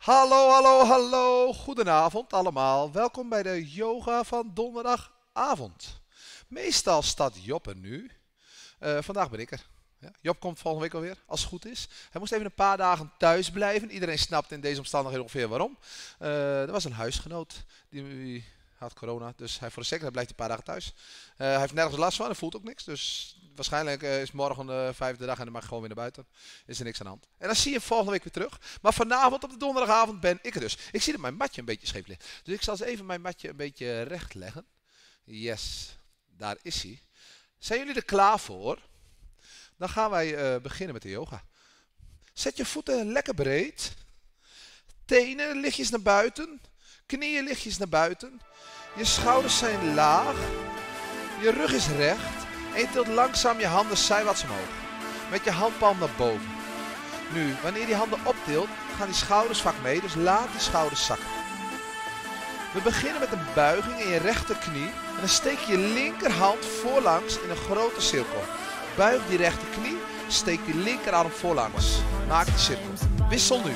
Hallo, hallo, hallo. Goedenavond allemaal. Welkom bij de yoga van donderdagavond. Meestal staat Job er nu. Vandaag ben ik er. Ja, Job komt volgende week alweer, als het goed is. Hij moest even een paar dagen thuis blijven. Iedereen snapt in deze omstandigheden ongeveer waarom. Er was een huisgenoot die had corona, dus hij voor de zekerheid blijft een paar dagen thuis. Hij heeft nergens last van, hij voelt ook niks. Dus waarschijnlijk is morgen de vijfde dag en dan mag ik gewoon weer naar buiten. Is er niks aan de hand. En dan zie je hem volgende week weer terug. Maar vanavond op de donderdagavond ben ik er dus. Ik zie dat mijn matje een beetje scheef ligt. Dus ik zal eens even mijn matje een beetje recht leggen. Yes, daar is hij. Zijn jullie er klaar voor? Dan gaan wij beginnen met de yoga. Zet je voeten lekker breed. Tenen lichtjes naar buiten. Knieën lichtjes naar buiten. Je schouders zijn laag. Je rug is recht. En je tilt langzaam je handen zijwaarts omhoog. Met je handpalm naar boven. Nu, wanneer je handen optilt, gaan die schouders vaak mee. Dus laat die schouders zakken. We beginnen met een buiging in je rechterknie. En dan steek je linkerhand voorlangs in een grote cirkel. Buig die rechterknie. Steek die linkerarm voorlangs. Maak die cirkel. Wissel nu.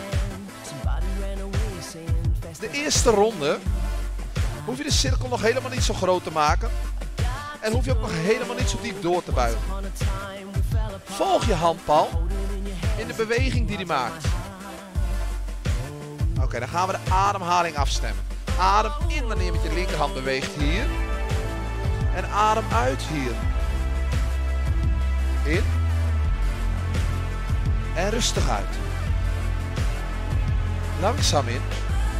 De eerste ronde hoef je de cirkel nog helemaal niet zo groot te maken. En hoef je ook nog helemaal niet zo diep door te buigen. Volg je handpalm in de beweging die hij maakt. Oké, dan gaan we de ademhaling afstemmen. Adem in wanneer je met je linkerhand beweegt hier. En adem uit hier. In. En rustig uit. Langzaam in.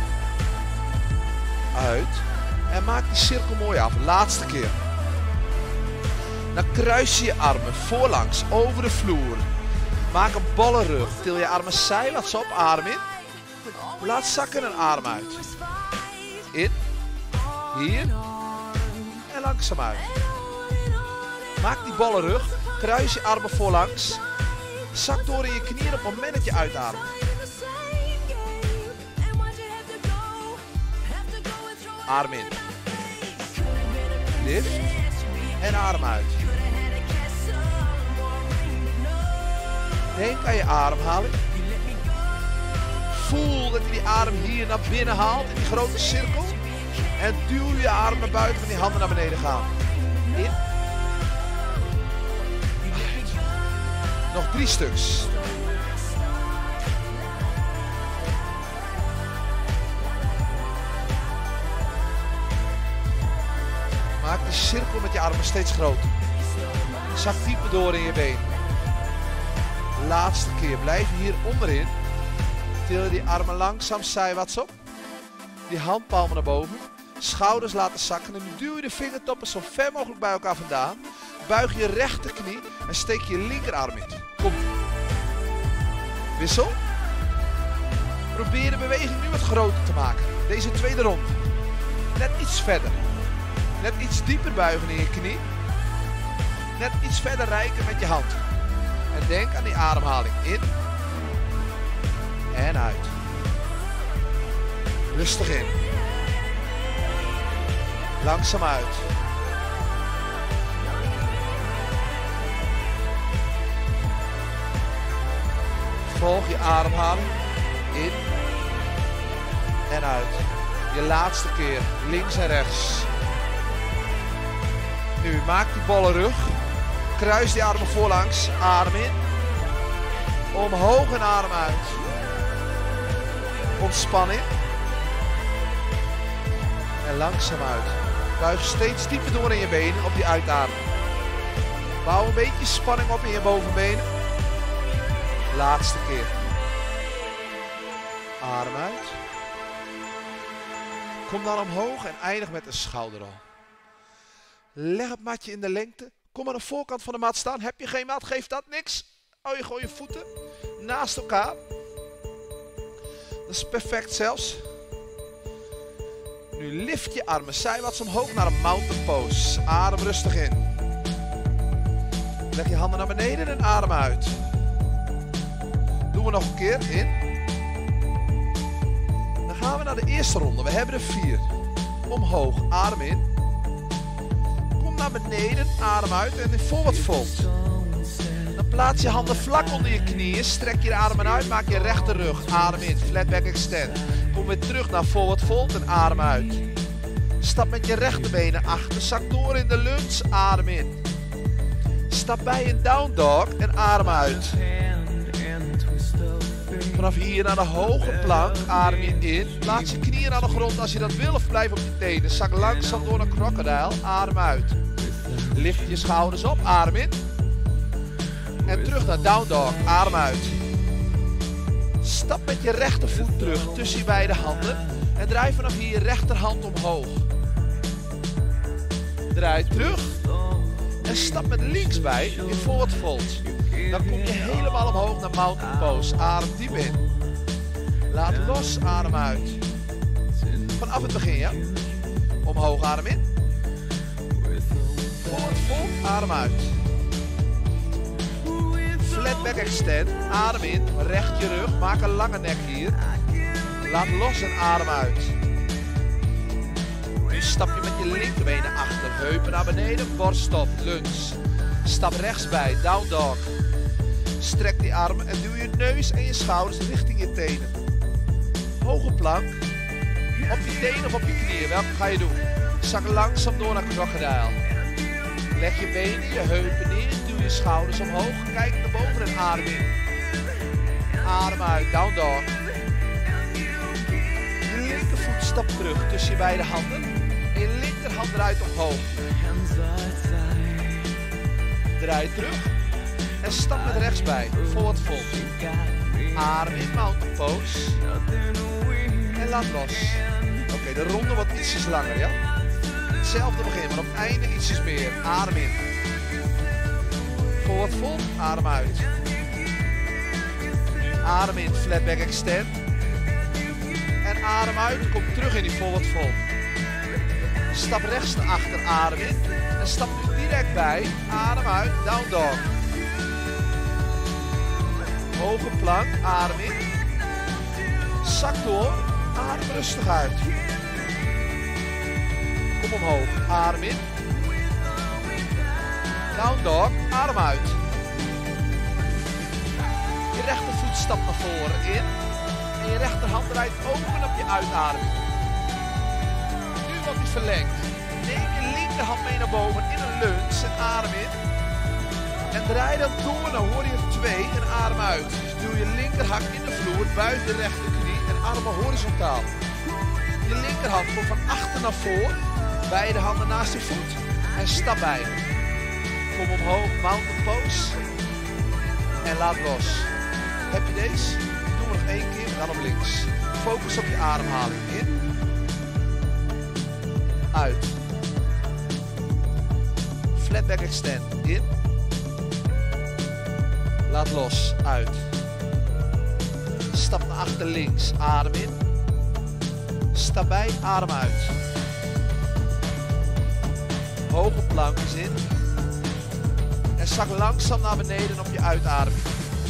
Uit. En maak die cirkel mooi af. Laatste keer. Dan kruis je je armen voorlangs over de vloer. Maak een bolle rug. Til je armen zijwaarts op. Adem in. Laat zakken en adem uit. In. Hier. En langzaam uit. Maak die bolle rug. Kruis je armen voorlangs. Zak door in je knieën op het moment dat je uitademt. Adem in. Lift. En adem uit. Denk aan je ademhaling. Voel dat je die adem hier naar binnen haalt in die grote cirkel. En duw je adem naar buiten en die handen naar beneden gaan. In. Uit. Nog 3 stuks. Maak de cirkel met je armen steeds groter. Zak dieper door in je been. Laatste keer. Blijf hier onderin. Til die armen langzaam zijwaarts op. Die handpalmen naar boven. Schouders laten zakken. En nu duw je de vingertoppen zo ver mogelijk bij elkaar vandaan. Buig je rechterknie en steek je linkerarm in. Kom. Wissel. Probeer de beweging nu wat groter te maken. Deze tweede ronde. Net iets verder. Net iets dieper buigen in je knie. Net iets verder reiken met je hand. En denk aan die ademhaling. In. En uit. Rustig in. Langzaam uit. Volg je ademhaling. In. En uit. Je laatste keer. Links en rechts. Nu, maak die bolle rug. Kruis die armen voorlangs. Adem in. Omhoog en adem uit. Ontspan in. En langzaam uit. Buig steeds dieper door in je benen op die uitademing. Bouw een beetje spanning op in je bovenbenen. Laatste keer. Adem uit. Kom dan omhoog en eindig met een schouderrol. Leg het matje in de lengte. Kom aan de voorkant van de mat staan. Heb je geen mat, geeft dat niks. Je gooit je voeten naast elkaar. Dat is perfect zelfs. Nu lift je armen zijwaarts omhoog naar een mountain pose. Adem rustig in. Leg je handen naar beneden en adem uit. Doen we nog een keer. In. Dan gaan we naar de eerste ronde. We hebben er 4. Omhoog. Adem in. Kom naar beneden. Adem uit. En in forward fold. Dan Plaats je handen vlak onder je knieën. Strek je armen uit. Maak je rechte rug. Adem in. Flat back extend. Kom weer terug naar forward fold en adem uit. Stap met je rechterbenen achter. Zak door in de lunge. Adem in. Stap bij in down dog en adem uit. Vanaf hier naar de hoge plank. Adem je in. Plaats je knieën aan de grond als je dat wil of blijf op je tenen. Zak langzaam door naar crocodile. Adem uit. Lift je schouders op. Adem in. En terug naar down dog. Adem uit. Stap met je rechtervoet terug tussen je beide handen. En draai vanaf hier je rechterhand omhoog. Draai terug. En stap met links bij in forward fold. Dan kom je helemaal omhoog naar mountain pose. Adem diep in. Laat los. Adem uit. Vanaf het begin, ja. Omhoog, adem in. Forward fold. Adem uit. Flat back extend. Adem in. Recht je rug. Maak een lange nek hier. Laat los en adem uit. Nu stap je met je linkerbenen achter. Heupen naar beneden. Borst op. Lunge. Stap rechts bij. Down dog. Strek die armen en duw je neus en je schouders richting je tenen. Hoge plank. Op je tenen of op je knieën. Welke ga je doen? Zak langzaam door naar crocodile. Leg je benen, je heupen neer. Duw je schouders omhoog. Kijk naar boven en adem in. Adem uit. Down dog. Je linkervoet stapt terug tussen je beide handen. En je linkerhand draait omhoog. Draai terug. En stap met rechts bij. Forward fold. Adem in mountain pose. En laat los. Oké, de ronde wordt ietsjes langer, ja? Hetzelfde begin, maar op het einde ietsjes meer. Adem in. Forward fold. Adem uit. Adem in. Flat back extend. En adem uit. Kom terug in die forward fold. Stap rechts naar achter. Adem in. En stap nu direct bij. Adem uit. Down dog. Hoge plank. Adem in. Zak door. Adem rustig uit. Kom omhoog. Adem in. Down dog. Adem uit. Je rechtervoet stapt naar voren in. En je rechterhand draait open op je uitademing. Nu wordt die verlengd. Neem je linkerhand mee naar boven in een lunge en adem in. En draai dan door naar warrior 2 en adem uit. Dus doe je linkerhak in de vloer, buig de rechterknie en armen horizontaal. Je linkerhand komt van achter naar voor, beide handen naast je voet en stap bij. Kom omhoog, mountain pose en laat los. Heb je deze? Doe nog 1 keer, dan op links. Focus op je ademhaling. In. Uit. Flat back extend. In. Laat los. Uit. Stap naar achter links. Adem in. Stap bij. Adem uit. Hoge plank is in. En zak langzaam naar beneden op je uitademing.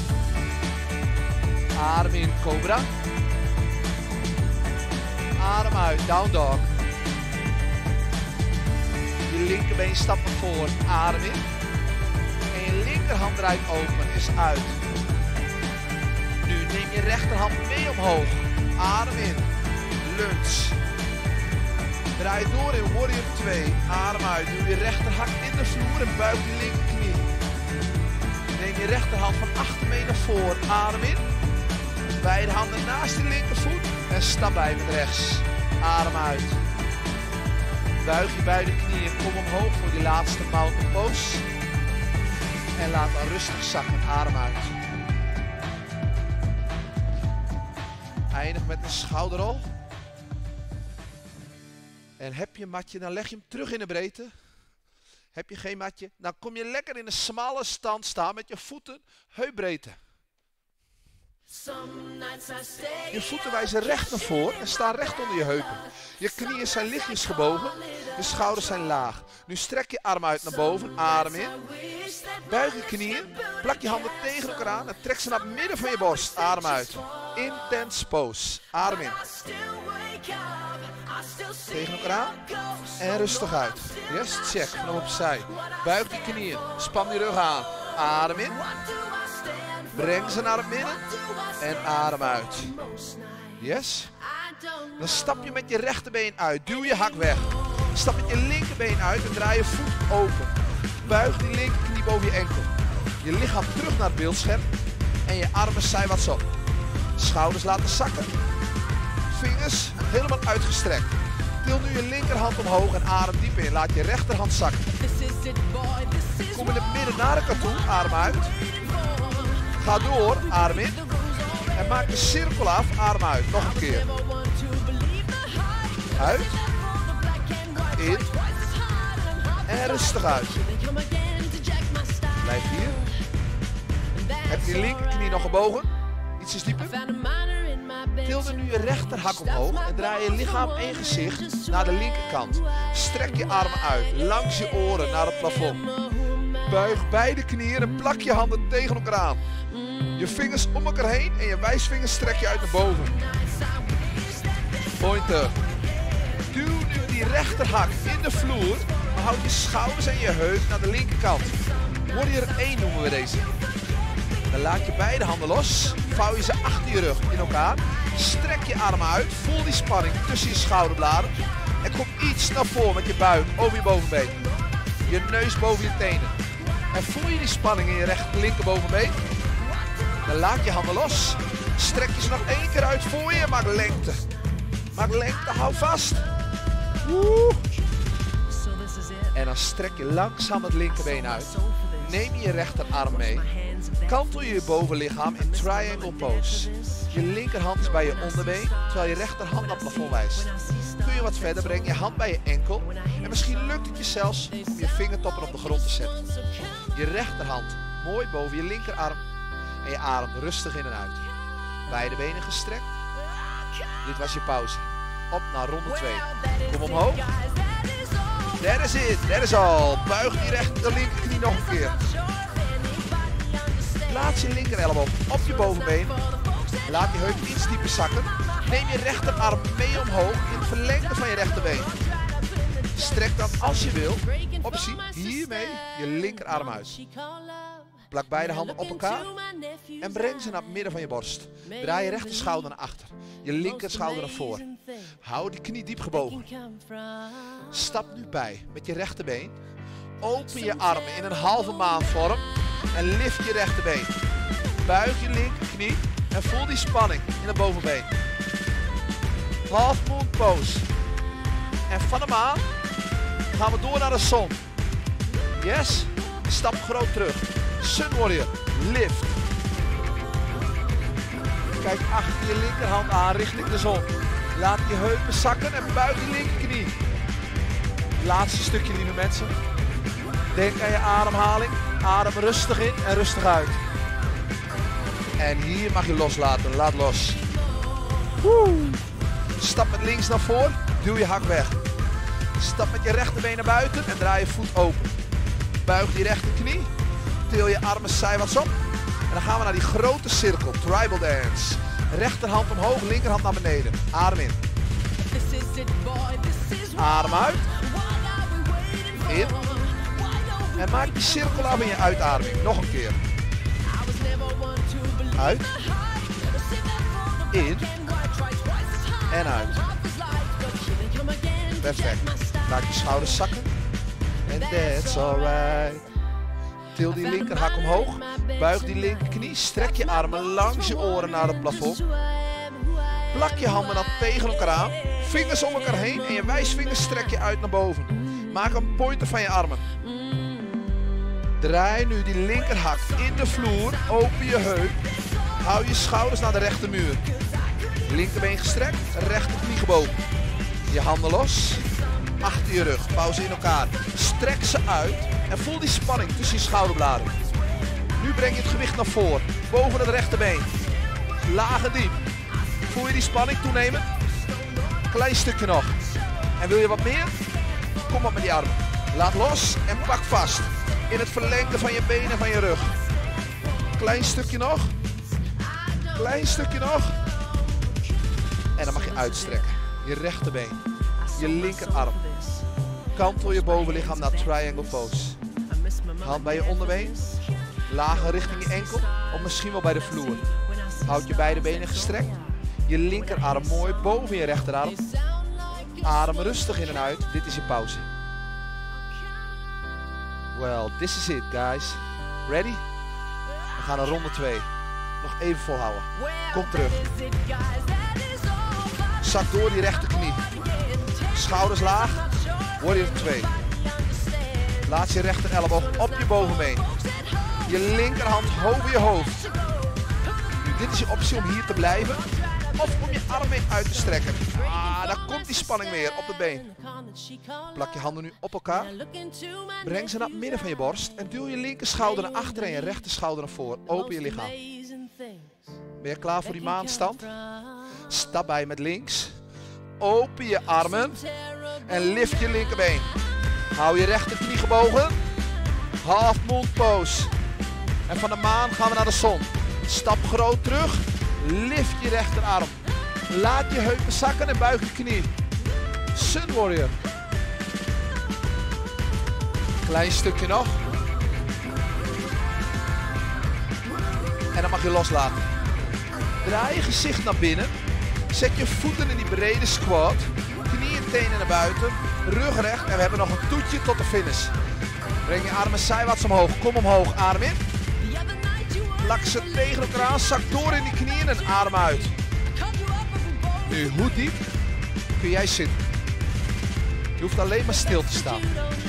Adem in. Cobra. Adem uit. Down dog. Je linkerbeen stapt naar voren. Adem in. En je linkerhand draait open. Is uit. Nu neem je rechterhand mee omhoog. Adem in. Lunge. Draai door in warrior 2. Adem uit. Doe je rechterhak in de vloer en buig je linkerknie. Neem je rechterhand van achter mee naar voren. Adem in. Beide handen naast je linkervoet. En stap bij met rechts. Adem uit. Buig je beide knieën. Kom omhoog voor die laatste mountain pose. En laat dan rustig zakken. Adem uit. Eindig met een schouderrol. En heb je een matje, dan leg je hem terug in de breedte. Heb je geen matje, dan kom je lekker in een smalle stand staan met je voeten heupbreedte. Je voeten wijzen recht naar voren en staan recht onder je heupen. Je knieën zijn lichtjes gebogen, je schouders zijn laag. Nu strek je arm uit naar boven, adem in. Buig je knieën, plak je handen tegen elkaar aan en trek ze naar het midden van je borst. Adem uit. Intense pose. Adem in. Tegen elkaar aan en rustig uit. Yes, check, vanaf opzij. Buig je knieën, span je rug aan. Adem in. Breng ze naar het midden. En adem uit. Yes. Dan stap je met je rechterbeen uit. Duw je hak weg. Stap met je linkerbeen uit en draai je voet open. Buig die linkerknie boven je enkel. Je lichaam terug naar het beeldscherm. En je armen zijwaarts op. Schouders laten zakken. Vingers helemaal uitgestrekt. Til nu je linkerhand omhoog en adem diep in. Laat je rechterhand zakken. Kom in het midden naar elkaar toe. Adem uit. Ga door. Adem in. En maak de cirkel af. Adem uit. Nog een keer. Uit. In. En rustig uit. Blijf hier. Heb je linkerknie nog gebogen? Ietsjes dieper. Tilde nu je rechterhak omhoog en draai je lichaam en gezicht naar de linkerkant. Strek je armen uit, langs je oren naar het plafond. Buig beide knieën en plak je handen tegen elkaar aan. Je vingers om elkaar heen en je wijsvinger strek je uit naar boven. Pointer. Duw nu die rechterhak in de vloer, maar houd je schouders en je heup naar de linkerkant. Warrior 1 noemen we deze. Dan laat je beide handen los, vouw je ze achter je rug in elkaar, strek je armen uit, voel die spanning tussen je schouderbladen en kom iets naar voren met je buik over je bovenbeen. Je neus boven je tenen. En voel je die spanning in je linkerbovenbeen? Dan laat je handen los, strek je ze nog 1 keer uit voor je en maak lengte. Maak lengte, hou vast. Woe. En dan strek je langzaam het linkerbeen uit. Neem je rechterarm mee. Kantel je bovenlichaam in triangle pose. Je linkerhand is bij je onderbeen, terwijl je rechterhand naar het plafond wijst. Kun je wat verder, breng je hand bij je enkel. En misschien lukt het je zelfs om je vingertoppen op de grond te zetten. Je rechterhand mooi boven je linkerarm. En je ademt rustig in en uit. Beide benen gestrekt. Dit was je pauze. Op naar ronde 2. Kom omhoog. That is it. That is all. Buig die linkerknie nog een keer. Plaats je linker elleboog op je bovenbeen. Laat je heup iets dieper zakken. Neem je rechterarm mee omhoog in het verlengde van je rechterbeen. Strek dan als je wil, optie, hiermee je linkerarm uit. Plak beide handen op elkaar en breng ze naar het midden van je borst. Draai je rechter schouder naar achter, je linker schouder naar voren. Hou die knie diep gebogen. Stap nu bij met je rechterbeen. Open je armen in een halve maanvorm en lift je rechterbeen. Buig je linkerknie en voel die spanning in het bovenbeen. Half moon pose. En van de maan gaan we door naar de zon. Yes. Stap groot terug. Sun Warrior. Lift. Kijk achter je linkerhand aan richting de zon. Laat je heupen zakken en buig je linkerknie. Laatste stukje, lieve mensen. Denk aan je ademhaling. Adem rustig in en rustig uit. En hier mag je loslaten. Laat los. Woe. Stap met links naar voren. Duw je hak weg. Stap met je rechterbeen naar buiten en draai je voet open. Buig die rechterknie. Til je armen zijwaarts op. En dan gaan we naar die grote cirkel. Tribal dance. Rechterhand omhoog, linkerhand naar beneden. Adem in. Adem uit. In. En maak die cirkel af in je uitademing. Nog een keer. Uit. In. En uit. Perfect. Laat je schouders zakken. En that's alright. Til die linkerhak omhoog. Buig die linkerknie. Strek je armen langs je oren naar het plafond. Plak je handen dan tegen elkaar aan. Vingers om elkaar heen. En je wijsvingers strek je uit naar boven. Maak een pointer van je armen. Draai nu die linkerhak in de vloer. Open je heup. Hou je schouders naar de rechtermuur. Linkerbeen gestrekt. Rechterknie gebogen. Je handen los. Achter je rug. Vouw ze in elkaar. Strek ze uit. En voel die spanning tussen je schouderbladen. Nu breng je het gewicht naar voren. Boven het rechterbeen. Laag en diep. Voel je die spanning toenemen? Klein stukje nog. En wil je wat meer? Kom op met die armen. Laat los en pak vast. In het verlengde van je benen en van je rug. Klein stukje nog. Klein stukje nog. En dan mag je uitstrekken. Je rechterbeen. Je linkerarm. Kantel je bovenlichaam naar triangle pose. Hand bij je onderbeen. Lager richting je enkel of misschien wel bij de vloer. Houd je beide benen gestrekt. Je linkerarm mooi boven je rechterarm. Adem rustig in en uit. Dit is je pauze. Well, this is it, guys. Ready? We gaan naar ronde 2. Nog even volhouden. Kom terug. Zak door die rechterknie. Schouders laag. Warrior 2. Laat je rechter elleboog op je bovenbeen. Je linkerhand boven je hoofd. Nu, dit is je optie om hier te blijven. Of om je arm mee uit te strekken. Daar komt die spanning weer op het been. Plak je handen nu op elkaar. Breng ze naar het midden van je borst. En duw je linker schouder naar achter en je rechter schouder naar voren. Open je lichaam. Ben je klaar voor die maanstand? Stap bij met links. Open je armen. En lift je linkerbeen. Hou je rechterknie gebogen. Half moon pose. En van de maan gaan we naar de zon. Stap groot terug. Lift je rechterarm. Laat je heupen zakken en buig je knie. Sun Warrior. Klein stukje nog. En dan mag je loslaten. Draai je gezicht naar binnen. Zet je voeten in die brede squat. Knieën en tenen naar buiten. Rug recht. En we hebben nog een toetje tot de finish. Breng je armen zijwaarts omhoog. Kom omhoog. Adem in. Plak ze tegen elkaar aan. Zak door in die knieën en adem uit. Nu, hoe diep kun jij zitten? Je hoeft alleen maar stil te staan.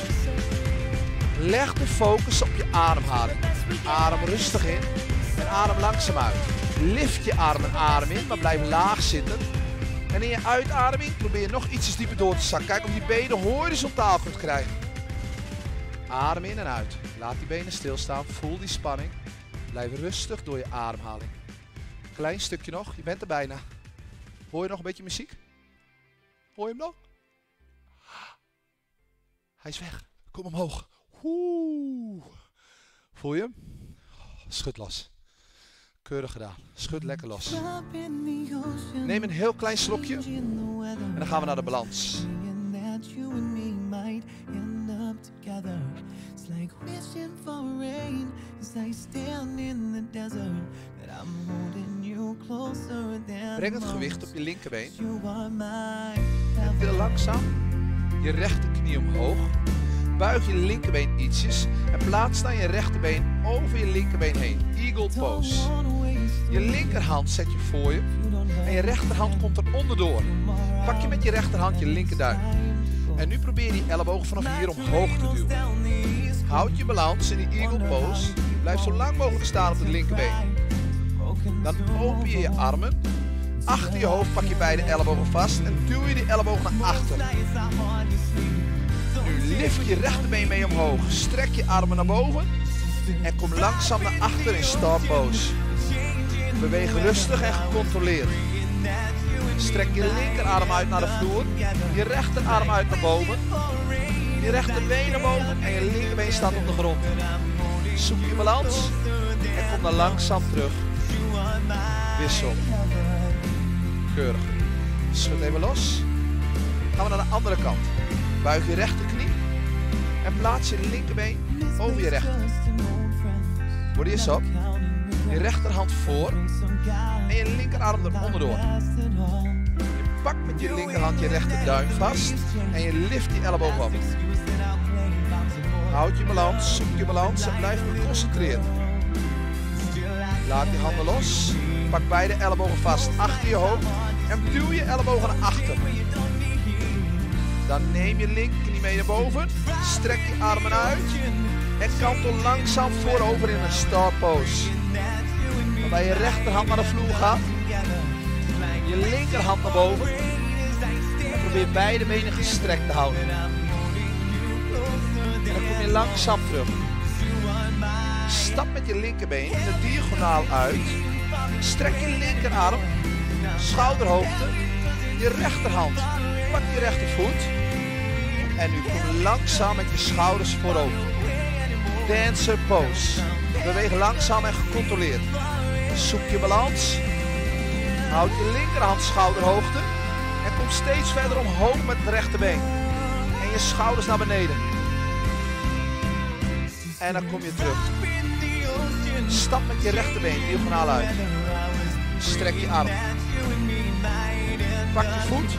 Leg de focus op je ademhaling. Adem rustig in en adem langzaam uit. Lift je arm en adem in, maar blijf laag zitten. En in je uitademing probeer je nog ietsjes dieper door te zakken. Kijk of je benen horizontaal kunt krijgen. Adem in en uit. Laat die benen stilstaan. Voel die spanning. Blijf rustig door je ademhaling. Klein stukje nog. Je bent er bijna. Hoor je nog een beetje muziek? Hoor je hem nog? Hij is weg. Kom omhoog. Oeh. Voel je hem? Schud los. Keurig gedaan. Schud lekker los. Neem een heel klein slokje. En dan gaan we naar de balans. Breng het gewicht op je linkerbeen. En til langzaam je rechterknie omhoog. Buig je linkerbeen ietsjes en plaats dan je rechterbeen over je linkerbeen heen. Eagle pose. Je linkerhand zet je voor je en je rechterhand komt er onderdoor. Pak je met je rechterhand je linkerduim. En nu probeer je die ellebogen vanaf hier omhoog te duwen. Houd je balans in die eagle pose. Blijf zo lang mogelijk staan op het linkerbeen. Dan open je je armen. Achter je hoofd pak je beide ellebogen vast en duw je die ellebogen naar achter. Nu lift je rechterbeen mee omhoog. Strek je armen naar boven. En kom langzaam naar achter in star pose. Beweeg rustig en gecontroleerd. Strek je linkerarm uit naar de vloer. Je rechterarm uit naar boven. Je rechterbeen naar boven en je linkerbeen staat op de grond. Zoek je balans en kom dan langzaam terug. Wissel. Keurig. Schud even los. Gaan we naar de andere kant. Buig je rechterknie en plaats je linkerbeen over je rechter. Word je eens op. Je rechterhand voor en je linkerarm eronder door. Je pakt met je linkerhand je rechterduim vast en je lift die elleboog op. Houd je balans, zoek je balans en blijf geconcentreerd. Laat die handen los. Pak beide ellebogen vast achter je hoofd en duw je ellebogen naar achter. Dan neem je linkerknie mee naar boven. Strek je armen uit en kantel langzaam voorover in een star pose. Waarbij je rechterhand naar de vloer gaat. Je linkerhand naar boven. En probeer beide benen gestrekt te houden. En dan kom je langzaam terug. Stap met je linkerbeen in de diagonaal uit. Strek je linkerarm. Schouderhoogte. Je rechterhand. Pak je rechtervoet. En nu kom langzaam met je schouders voorover. Dancer pose. Beweeg langzaam en gecontroleerd. Zoek je balans. Houd je linkerhand schouderhoogte. En kom steeds verder omhoog met het rechterbeen. En je schouders naar beneden. En dan kom je terug. Stap met je rechterbeen diagonaal uit. Strek je arm. Pak je voet.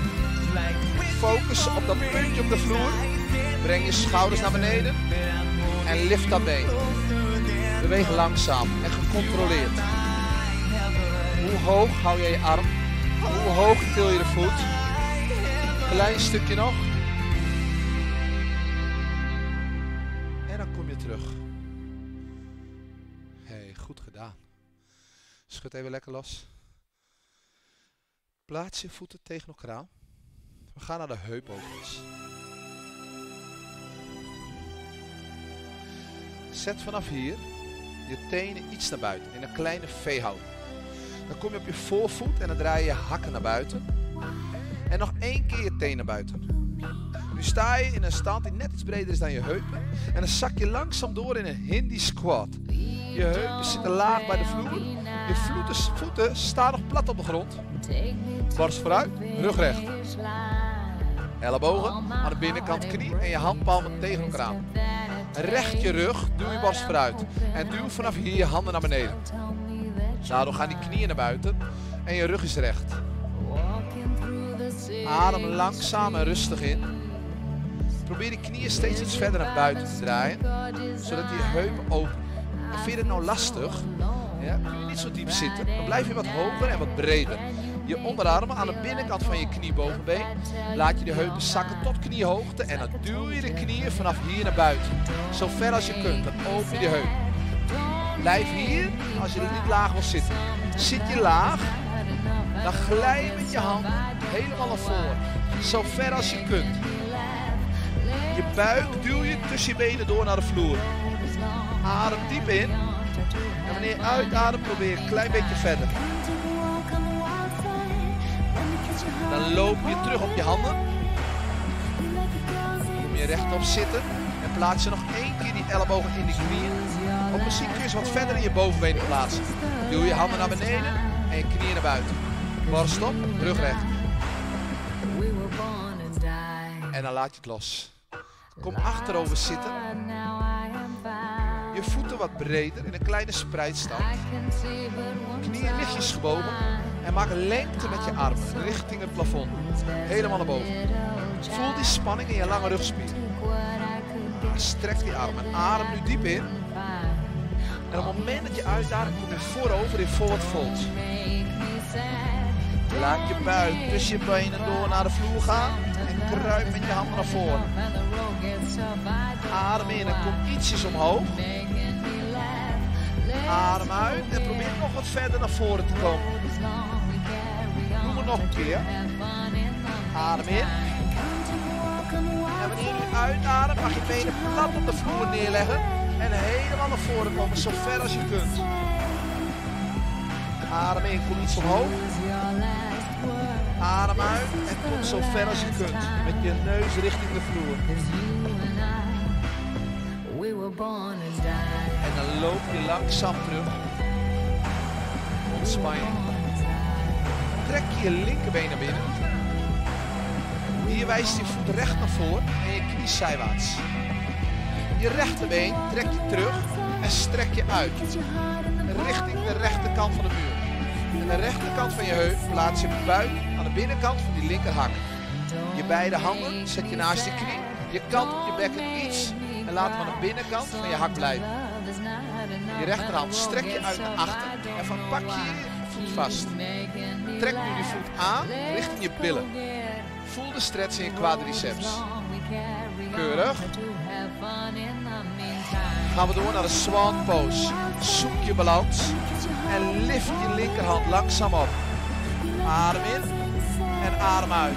Focus op dat puntje op de vloer. Breng je schouders naar beneden. En lift dat been. Beweeg langzaam en gecontroleerd. Hoe hoog hou je je arm? Hoe hoog til je de voet? Klein stukje nog. En dan kom je terug. Hey, goed gedaan. Schud even lekker los. Plaats je voeten tegen elkaar aan. We gaan naar de heupovens. Zet vanaf hier je tenen iets naar buiten in een kleine V-houding. Dan kom je op je voorvoet en dan draai je je hakken naar buiten. En nog 1 keer je teen naar buiten. Nu sta je in een stand die net iets breder is dan je heupen. En dan zak je langzaam door in een Hindi squat. Je heupen zitten laag bij de vloer. Je voeten staan nog plat op de grond. Borst vooruit, rug recht. Ellebogen aan de binnenkant knie en je handpalmen tegen elkaar aan. Recht je rug, duw je borst vooruit. En duw vanaf hier je handen naar beneden. Daardoor gaan die knieën naar buiten en je rug is recht. Adem langzaam en rustig in. Probeer die knieën steeds iets verder naar buiten te draaien, zodat je heupen openen. En vind je het nou lastig? Ja, kun je niet zo diep zitten, dan blijf je wat hoger en wat breder. Je onderarmen aan de binnenkant van je kniebovenbeen. Laat je de heupen zakken tot kniehoogte en dan duw je de knieën vanaf hier naar buiten. Zo ver als je kunt, dan open je de heup. Blijf hier als je er niet laag wil zitten. Zit je laag, dan glij je met je hand helemaal naar voren. Zo ver als je kunt. Je buik duw je tussen je benen door naar de vloer. Adem diep in. En wanneer je uitademt, probeer een klein beetje verder. Dan loop je terug op je handen. Kom je rechtop zitten. En plaats je nog 1 keer die ellebogen in de knieën. Of misschien kun je ze wat verder in je bovenbenen plaatsen. Duw je handen naar beneden en je knieën naar buiten. Borst op, rug recht. En dan laat je het los. Kom achterover zitten. Je voeten wat breder in een kleine spreidstand. Knieën lichtjes gebogen. En maak een lengte met je armen richting het plafond. Helemaal naar boven. Voel die spanning in je lange rugspier. Strek die armen. Adem nu diep in. En op het moment dat je uitademt, kom je voorover in forward fold. Laat je buik tussen je benen door naar de vloer gaan. En kruip met je handen naar voren. Adem in en kom ietsjes omhoog. Adem uit en probeer nog wat verder naar voren te komen. Doe het nog een keer. Adem in. En wanneer je uitademt, mag je benen plat op de vloer neerleggen. En helemaal naar voren komen, zo ver als je kunt. Adem in, kom iets omhoog. Adem uit en kom zo ver als je kunt. Met je neus richting de vloer. En dan loop je langzaam terug. Ontspan je. Trek je linkerbeen naar binnen. Hier wijst je voet recht naar voren en je knie zijwaarts. Je rechterbeen trek je terug en strek je uit. Richting de rechterkant van de muur. En de rechterkant van je heup plaats je buik aan de binnenkant van die linkerhak. Je beide handen zet je naast je knie. Je kant op je bekken iets en laat hem aan de binnenkant van je hak blijven. Je rechterhand strek je uit naar achter en van pak je je voet vast. Trek nu je voet aan richting je billen. Voel de stretch in je quadriceps. Keurig. Gaan we door naar de swan pose. Zoek je balans en lift je linkerhand langzaam op. Adem in en adem uit.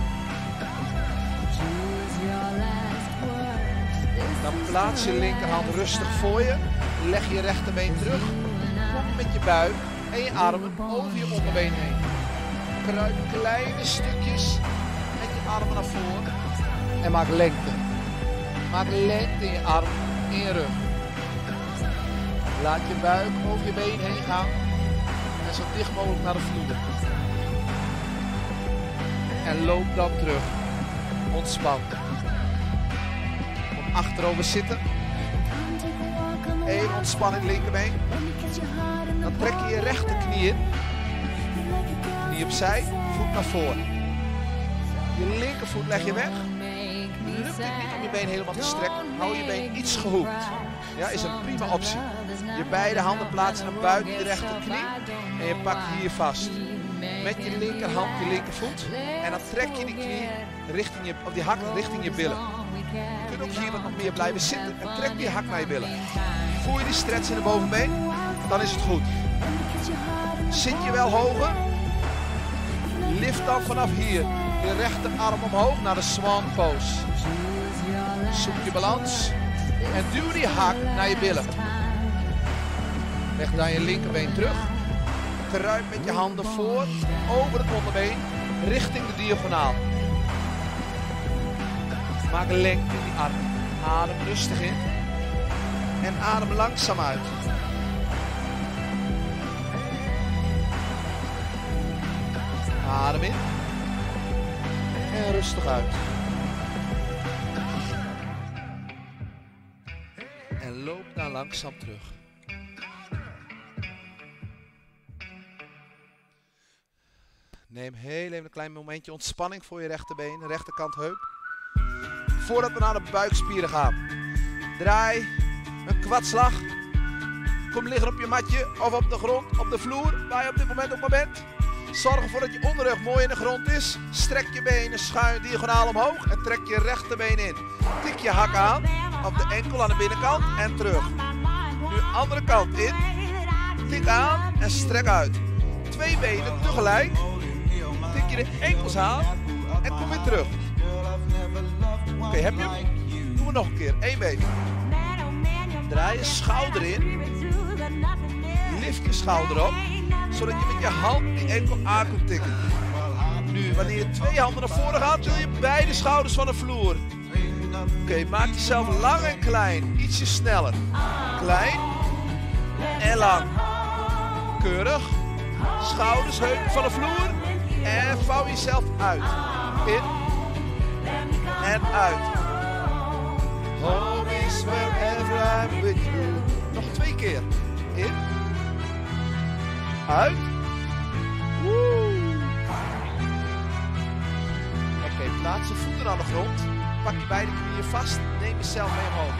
Dan plaats je linkerhand rustig voor je. Leg je rechterbeen terug. Kom met je buik en je armen over je onderbeen heen. Kruip kleine stukjes met je armen naar voren. En maak lengte. Maak lengte in je arm, in je rug. Laat je buik over je been heen gaan. En zo dicht mogelijk naar de vloer. En loop dan terug. Ontspan. Kom achterover zitten. Even ontspannen in het linkerbeen. Dan trek je je rechterknie in. Knie opzij, voet naar voren. Je linkervoet leg je weg. Lukt het niet om je been helemaal te strekken, hou je been iets gehoekt. Ja, is een prima optie. Je beide handen plaatsen naar buiten je rechterknie en je pakt hier vast. Met je linkerhand je linkervoet en dan trek je die knie richting je, of die hak richting je billen. Je kunt ook hier wat nog meer blijven zitten en trek die hak naar je billen. Voel je die stretch in de bovenbeen, dan is het goed. Zit je wel hoger, lift dan vanaf hier je rechterarm omhoog naar de swan pose. Zoek je balans en duw die hak naar je billen. Leg dan je linkerbeen terug. Kruip met je handen voor, over het onderbeen, richting de diagonaal. Maak een lengte in die arm. Adem rustig in. En adem langzaam uit. Adem in. En rustig uit. En loop dan langzaam terug. Neem heel even een klein momentje ontspanning voor je rechterbeen, rechterkant heup. Voordat we naar de buikspieren gaan. Draai een kwartslag. Kom liggen op je matje of op de grond, op de vloer, waar je op dit moment op bent. Zorg ervoor dat je onderrug mooi in de grond is. Strek je benen schuin diagonaal omhoog en trek je rechterbeen in. Tik je hak aan, op de enkel aan de binnenkant en terug. Nu andere kant in. Tik aan en strek uit. 2 benen tegelijk. Tik je de enkels aan en kom weer terug. Oké, heb je hem? Doen we nog een keer. 1 been. Draai je schouder in. Lift je schouder op. Zodat je met je hand die enkel aan kunt tikken. Nu, wanneer je 2 handen naar voren gaat, wil je beide schouders van de vloer. Oké, maak jezelf lang en klein. Ietsje sneller. Klein en lang. Keurig. Schouders, heupen van de vloer. En vouw jezelf uit. In. En uit. Home is wherever I'm with you. Nog 2 keer. In. Uit. Oké, plaats je voeten aan de grond. Pak je beide knieën vast. Neem jezelf mee omhoog.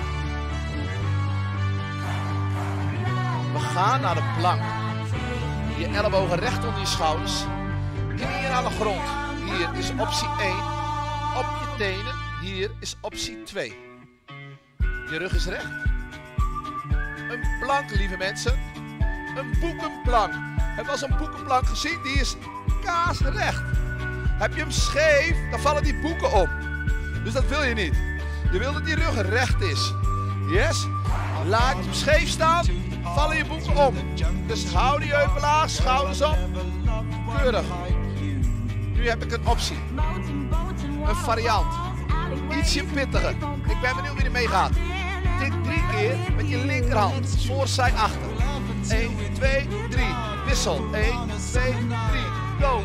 We gaan naar de plank. Je ellebogen recht onder je schouders. Knieën aan de grond. Hier is optie 1. Op je tenen. Hier is optie 2. Je rug is recht. Een plank, lieve mensen. Een boekenplank. Heb je al eens een boekenplank gezien? Die is kaarsrecht. Heb je hem scheef, dan vallen die boeken om. Dus dat wil je niet. Je wil dat die rug recht is. Yes? Laat je hem scheef staan, vallen je boeken om. Dus hou die heupen laag, schouders op. Keurig. Nu heb ik een optie. Een variant. Ietsje pittiger. Ik ben benieuwd wie er mee gaat. Tik 3 keer met je linkerhand. Voorzij achter. 1, 2, 3. Wissel. 1, 2, 3. Go.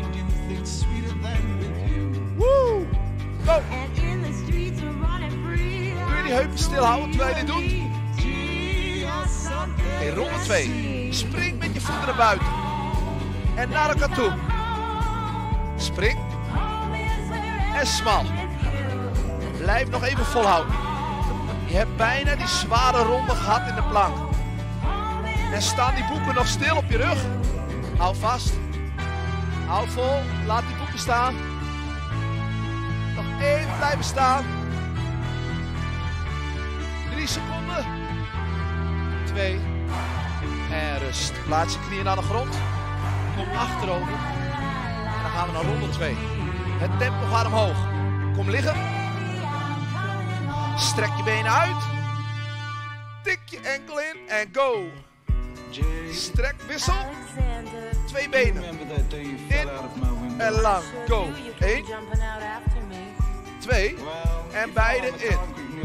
Woo. Go. Kun je die heupen stilhouden terwijl je dit doet? Oké, ronde 2. Spring met je voeten naar buiten. En naar elkaar toe. Spring. En smal. Blijf nog even volhouden. Je hebt bijna die zware ronde gehad in de plank. En staan die boeken nog stil op je rug? Hou vast. Hou vol. Laat die boeken staan. Nog even blijven staan. 3 seconden. 2. En rust. Plaats je knieën aan de grond. Kom achterover. En dan gaan we naar ronde 2. Het tempo gaat omhoog. Kom liggen. Strek je benen uit. Tik je enkel in en go. Strek, wissel. 2 benen. In en lang. Go. 1. 2. En beide in.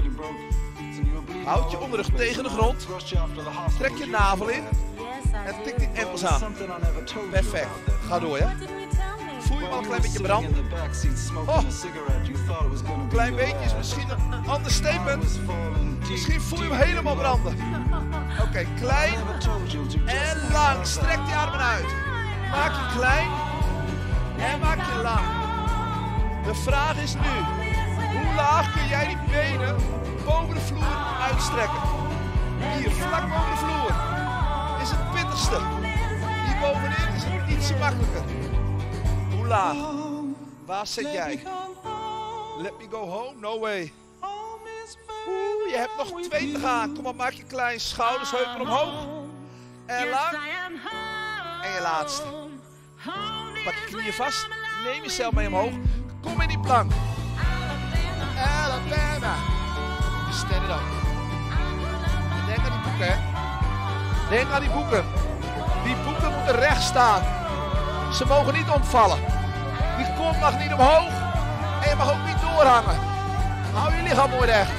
Houd je onderrug tegen de grond. Trek je navel in. En tik die enkels aan. Perfect. Ga door, ja. Voel je hem al een klein beetje branden? Oh, een klein beetje is misschien een understatement. Misschien voel je hem helemaal branden. Oké, klein en lang. Strek die armen uit. Maak je klein en maak je lang. De vraag is nu, hoe laag kun jij die benen boven de vloer uitstrekken? Hier, vlak boven de vloer is het pittigste. Hier bovenin is het ietsje makkelijker. Hoe laag? Waar zit jij? Let me go home? No way. Oeh, je hebt nog 2 te gaan. Kom op, maak je klein. Schouders, heupen omhoog. En lang. En je laatste. Pak je knieën vast. Neem jezelf mee omhoog. Kom in die plank. Alabama. Stand it up. Denk aan die boeken, hè. Denk aan die boeken. Die boeken moeten recht staan. Ze mogen niet omvallen. Die kont mag niet omhoog. En je mag ook niet doorhangen. Hou je lichaam mooi recht.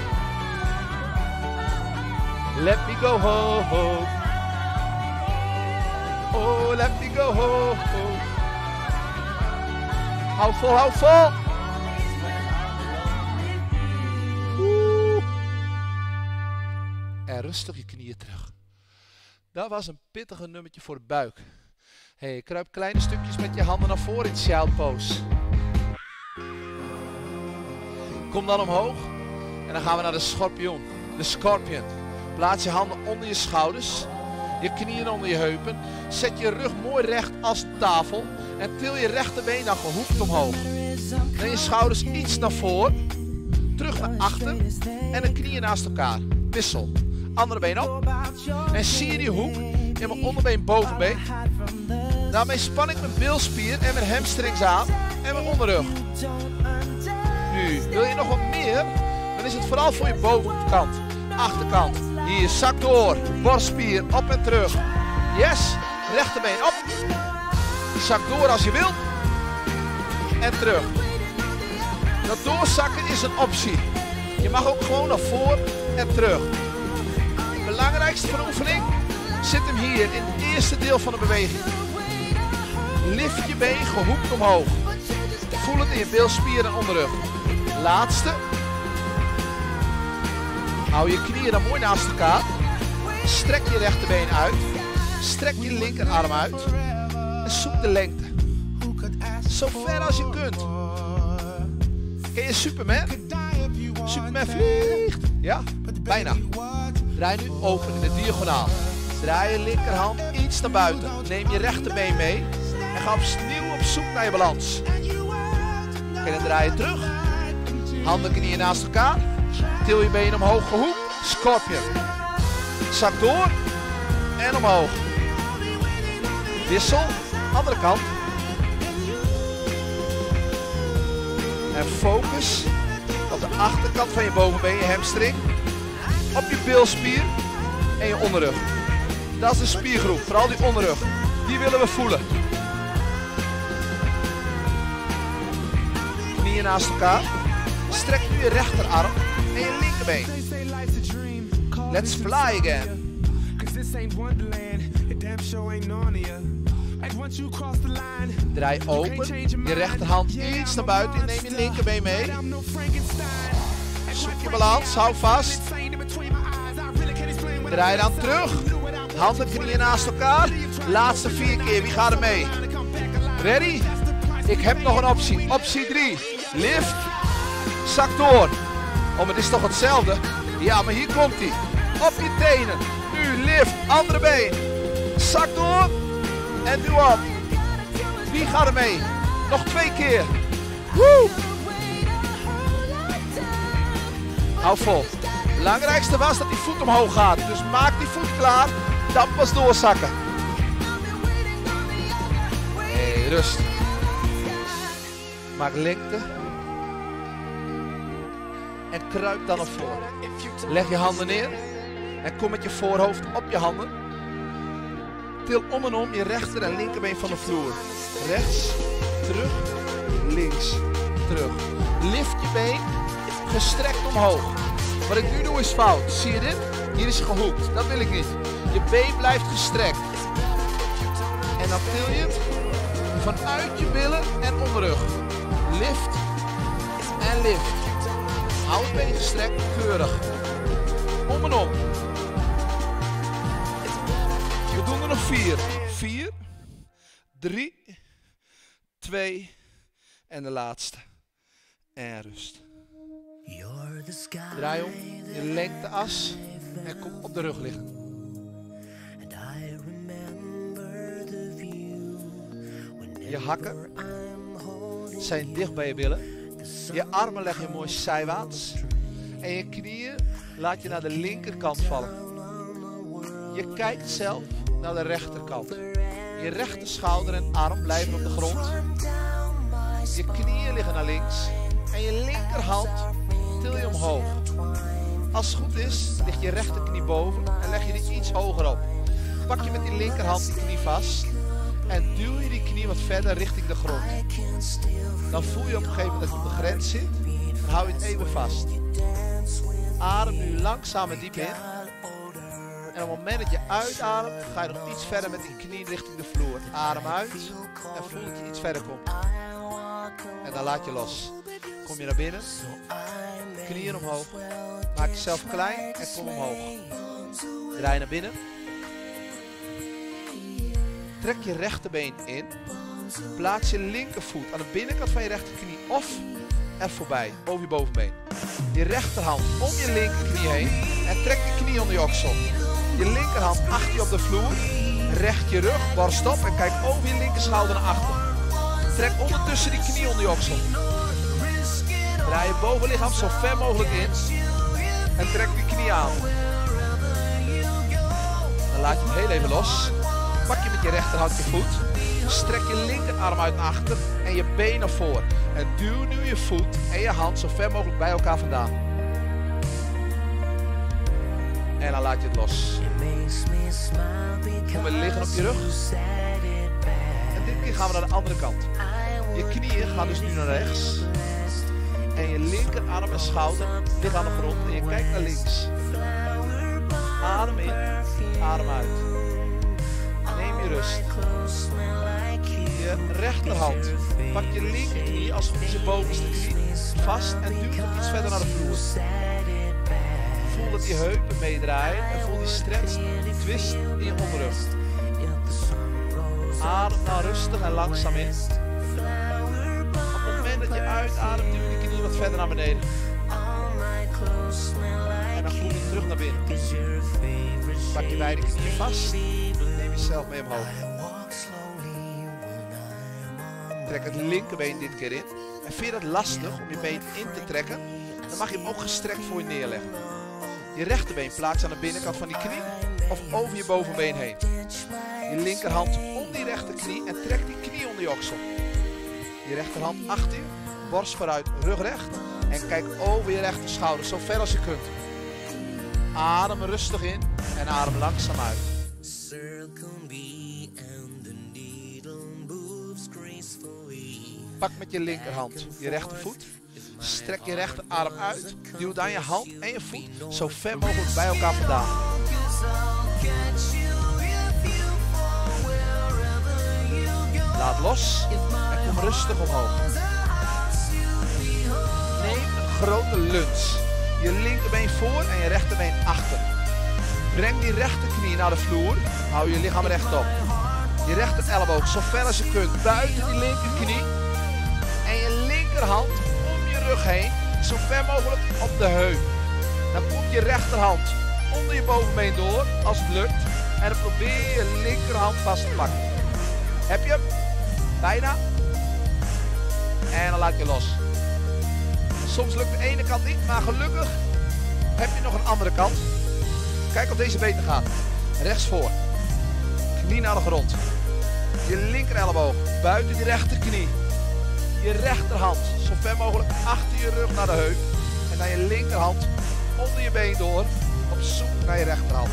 Let me go home. Oh, let me go home. Hou vol, hou vol. En rustig je knieën terug. Dat was een pittige nummertje voor de buik. Hey, kruip kleine stukjes met je handen naar voren in child pose. Kom dan omhoog. En dan gaan we naar de schorpioen. De scorpion. Plaats je handen onder je schouders. Je knieën onder je heupen. Zet je rug mooi recht als de tafel. En til je rechterbeen dan gehoekt omhoog. Neem je schouders iets naar voren. Terug naar achter. En de knieën naast elkaar. Wissel. Andere been op. En zie je die hoek in mijn onderbeen, bovenbeen. Daarmee span ik mijn bilspier en mijn hamstrings aan. En mijn onderrug. Nu, wil je nog wat meer? Dan is het vooral voor je bovenkant. Achterkant. Hier, zak door. Borstspier op en terug. Yes. Rechterbeen op. Zak door als je wilt. En terug. Dat doorzakken is een optie. Je mag ook gewoon naar voren en terug. Het belangrijkste van de oefening zit hem hier in het eerste deel van de beweging. Lift je been gehoekt omhoog. Voel het in je bilspier en onderrug. Laatste. Hou je knieën dan mooi naast elkaar. Strek je rechterbeen uit. Strek je linkerarm uit. En zoek de lengte. Zo ver als je kunt. Ken je Superman? Superman vliegt. Ja, bijna. Draai nu open in de diagonaal. Draai je linkerhand iets naar buiten. Neem je rechterbeen mee. En ga opnieuw op zoek naar je balans. En dan draai je terug. Handen, knieën naast elkaar. Til je been omhoog gehoekt. Scorpion. Zak door. En omhoog. Wissel. Andere kant. En focus op de achterkant van je bovenbeen, je hamstring. Op je bilspier en je onderrug. Dat is de spiergroep, vooral die onderrug. Die willen we voelen. Knieën naast elkaar. Strek nu je rechterarm en je linkerbeen. Let's fly again. Draai open, je rechterhand iets naar buiten en neem je linkerbeen mee. Zoek je balans, hou vast. Draai dan terug. Handen, knieën naast elkaar. Laatste 4 keer, wie gaat er mee? Ready? Ik heb nog een optie. Optie 3. Lift. Zak door. Oh, maar het is toch hetzelfde? Ja, maar hier komt hij. Op je tenen. Nu lift, andere been. Zak door. En duw op. Wie gaat er mee? Nog 2 keer. Woe! Hou vol. Het belangrijkste was dat die voet omhoog gaat. Dus maak die voet klaar. Dan pas doorzakken. Hey, rust. Maak lengte. En kruip dan naar voren. Leg je handen neer. En kom met je voorhoofd op je handen. Til om en om je rechter en linkerbeen van de vloer. Rechts, terug, links, terug. Lift je been, gestrekt omhoog. Wat ik nu doe is fout. Zie je dit? Hier is gehoekt. Dat wil ik niet. Je been blijft gestrekt. En dan til je het Vanuit je billen en onderrug. Lift en lift. Hou het been gestrekt, keurig. Om en om. We doen er nog 4. 4, 3, 2 en de laatste. En rust. Draai om, je lengteas en kom op de rug liggen. Je hakken zijn dicht bij je billen. Je armen leg je mooi zijwaarts. En je knieën laat je naar de linkerkant vallen. Je kijkt zelf naar de rechterkant. Je rechter schouder en arm blijven op de grond. Je knieën liggen naar links. En je linkerhand til je omhoog. Als het goed is, ligt je rechterknie boven en leg je die iets hoger op. Pak je met die linkerhand die knie vast. En duw je die knie wat verder richting de grond. Dan voel je op een gegeven moment dat je op de grens zit. Dan hou je het even vast. Adem nu langzaam en diep in. En op het moment dat je uitademt, ga je nog iets verder met die knie richting de vloer. Adem uit en voel dat je iets verder komt. En dan laat je los. Kom je naar binnen. Knieën omhoog. Maak jezelf klein en kom omhoog. Draai naar binnen. Trek je rechterbeen in. Plaats je linkervoet aan de binnenkant van je rechterknie of er voorbij, boven je bovenbeen. Je rechterhand om je linkerknie heen en trek je knie onder je oksel. Je linkerhand achter je op de vloer. Recht je rug, borst op en kijk over je linkerschouder naar achter. Trek ondertussen die knie onder je oksel. Draai je bovenlichaam zo ver mogelijk in en trek die knie aan. Dan laat je hem heel even los. Pak je met je rechterhand je voet. Strek je linkerarm uit naar achter en je been naar voren. En duw nu je voet en je hand zo ver mogelijk bij elkaar vandaan. En dan laat je het los. Kom weer liggen op je rug. En dit keer gaan we naar de andere kant. Je knieën gaan dus nu naar rechts. En je linkerarm en schouder liggen aan de grond en je kijkt naar links. Adem in, adem uit. Neem je rust. Je rechterhand. Pak je linkerknie als goed is je bovenste knie vast en duw het iets verder naar de vloer. Voel dat die heupen meedraaien en voel die stretch, die twist in je onderrug. Adem nou rustig en langzaam in. Op het moment dat je uitademt, duw je die knie wat verder naar beneden. En dan voel je terug naar binnen. Pak je beide knieën vast. Neem jezelf mee omhoog. Trek het linkerbeen dit keer in. En vind je dat lastig om je been in te trekken, dan mag je hem ook gestrekt voor je neerleggen. Je rechterbeen plaats aan de binnenkant van die knie of over je bovenbeen heen. Je linkerhand om die rechterknie en trek die knie onder je oksel. Je rechterhand achter je, borst vooruit, rug recht. En kijk over je rechter schouder, zo ver als je kunt. Adem rustig in en adem langzaam uit. Pak met je linkerhand je rechtervoet. Strek je rechterarm uit. Duw dan je hand en je voet zo ver mogelijk bij elkaar vandaan. Laat los en kom rustig omhoog. Neem een grote lunge. Je linkerbeen voor en je rechterbeen achter. Breng die rechterknie naar de vloer. Hou je lichaam rechtop. Je rechter elleboog zo ver als je kunt buiten die linkerknie. En je linkerhand om je rug heen. Zo ver mogelijk op de heup. Dan komt je rechterhand onder je bovenbeen door als het lukt. En dan probeer je je linkerhand vast te pakken. Heb je hem? Bijna. En dan laat je los. Soms lukt de ene kant niet, maar gelukkig heb je nog een andere kant. Kijk of deze beter gaat. Rechts voor. Knie naar de grond. Je linker elleboog buiten die rechterknie. Je rechterhand zo ver mogelijk achter je rug naar de heup. En dan je linkerhand onder je been door op zoek naar je rechterhand.